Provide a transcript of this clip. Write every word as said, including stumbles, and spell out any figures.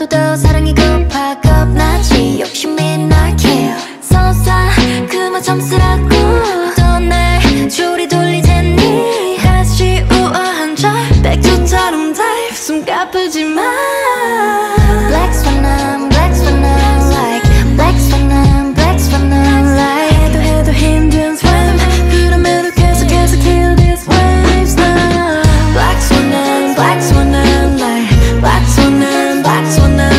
나도 더 사랑이 급하 겁나지 욕심이 날 kill 서사 그만 좀 쓰라고 또 날 줄이 돌릴 테니 다시 우아한 절백조처럼 달 숨 가쁘지 마 Black swan I'm black swan I'm like Black swan I'm black swan I'm like 해도 해도 힘든 swim 그럼에도 계속해서 kill these waves now Black swan I'm black swan I'm like Black swan I'm black swan I'm